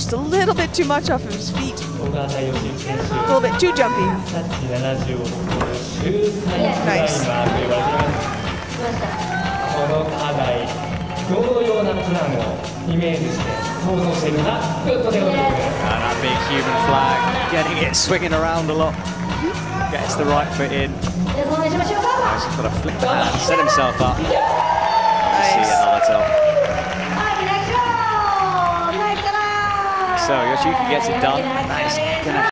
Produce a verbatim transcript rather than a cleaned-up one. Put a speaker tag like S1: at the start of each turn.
S1: just a little bit too much off of his feet. A little bit too jumpy. Nice.
S2: And that big human flag, getting it swinging around a lot. Gets the right foot in. He's just got to flick the hand, set himself up.
S1: Nice.
S2: See another top. So Yoshiyuki gets it done. That is gonna